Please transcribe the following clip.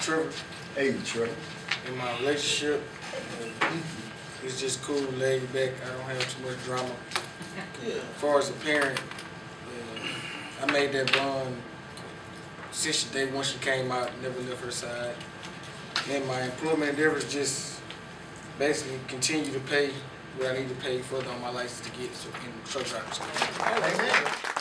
Trevor. Hey, Trevor. In my relationship, it's just cool, laid back. I don't have too much drama. As far as a parent, I made that bond since the day when she came out, never left her side. And my employment endeavors just basically continue to pay what I need to pay further on my license to get in truck driving school.